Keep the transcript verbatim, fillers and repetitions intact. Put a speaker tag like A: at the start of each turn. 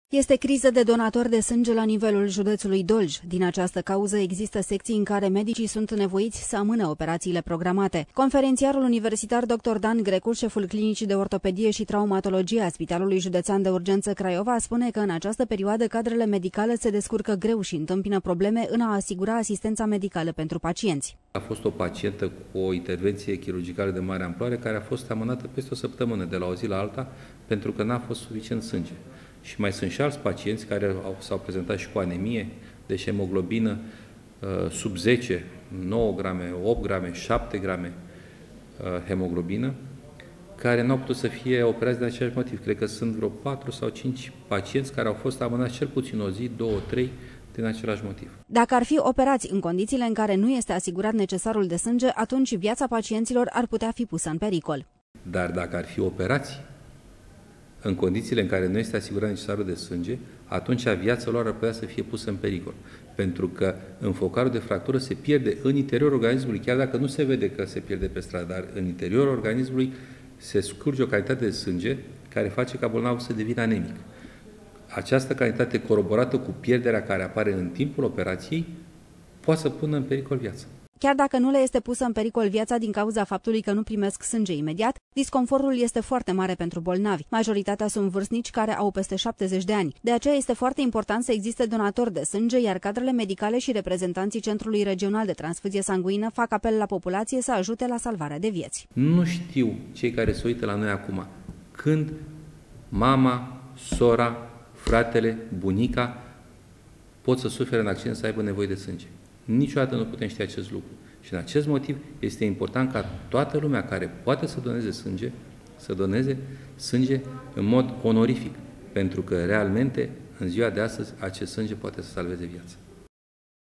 A: Este criză de donatori de sânge la nivelul județului Dolj. Din această cauză există secții în care medicii sunt nevoiți să amână operațiile programate. Conferențiarul universitar doctor Dan Grecu, șeful clinicii de ortopedie și traumatologie a Spitalului Județean de Urgență Craiova, spune că în această perioadă cadrele medicale se descurcă greu și întâmpină probleme în a asigura asistența medicală pentru pacienți.
B: A fost o pacientă cu o intervenție chirurgicală de mare amploare care a fost amânată peste o săptămână, de la o zi la alta, pentru că n-a fost suficient sânge. Și mai sunt și alți pacienți care s-au prezentat și cu anemie, deci hemoglobină sub zece, nouă grame, opt grame, șapte grame hemoglobină, care nu au putut să fie operați de același motiv. Cred că sunt vreo patru sau cinci pacienți care au fost amânați cel puțin o zi, două, trei, din același motiv.
A: Dacă ar fi operați în condițiile în care nu este asigurat necesarul de sânge, atunci viața pacienților ar putea fi pusă în pericol.
B: Dar dacă ar fi operați în condițiile în care nu este asigurat necesarul de sânge, atunci viața lor ar putea să fie pusă în pericol. Pentru că înfocarul de fractură se pierde în interiorul organismului, chiar dacă nu se vede că se pierde pe stradă, dar în interiorul organismului se scurge o cantitate de sânge care face ca bolnavul să devină anemic. Această cantitate coroborată cu pierderea care apare în timpul operației poate să pună în pericol viața.
A: Chiar dacă nu le este pusă în pericol viața din cauza faptului că nu primesc sânge imediat, disconfortul este foarte mare pentru bolnavi. Majoritatea sunt vârstnici care au peste șaptezeci de ani. De aceea este foarte important să existe donatori de sânge, iar cadrele medicale și reprezentanții Centrului Regional de Transfuzie Sanguină fac apel la populație să ajute la salvarea de vieți.
B: Nu știu cei care se uită la noi acum când mama, sora, fratele, bunica pot să sufere în accident, să aibă nevoie de sânge. Niciodată nu putem ști acest lucru. Și în acest motiv este important ca toată lumea care poate să doneze sânge, să doneze sânge în mod onorific, pentru că realmente în ziua de astăzi acest sânge poate să salveze viața.